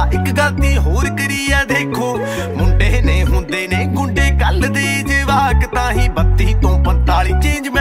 एक गलती होर करी है देखो, मुंडे ने हुंदे ने गुंडे कल दे जवाक ताही 32 तो 45 चेंज